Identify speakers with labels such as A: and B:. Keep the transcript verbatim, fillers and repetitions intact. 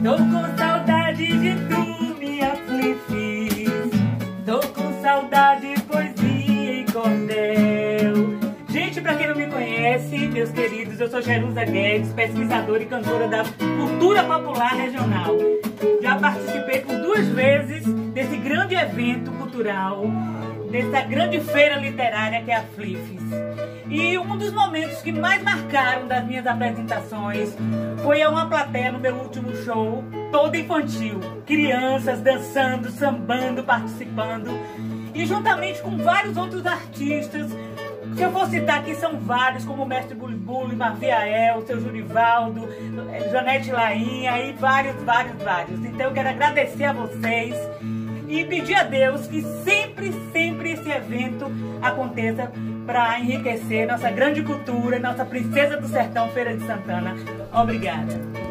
A: Tô com saudade de tu, minha Flifis. Tô com saudade de poesia e cordel. Gente, pra quem não me conhece, meus queridos, eu sou Jerusa Guedes, pesquisadora e cantora da cultura popular regional. Já participei por duas vezes desse grande evento cultural, dessa grande feira literária que é a Flifis. E um dos momentos que mais marcaram das minhas apresentações foi a uma plateia no meu último show, toda infantil. Crianças dançando, sambando, participando. E juntamente com vários outros artistas, se eu for citar aqui, são vários, como o Mestre Bulibuli, Marviael, seu Jurivaldo, Janete Lainha e vários, vários, vários. Então eu quero agradecer a vocês e pedir a Deus que sempre, sempre esse evento aconteça para enriquecer nossa grande cultura, nossa princesa do sertão, Feira de Santana. Obrigada.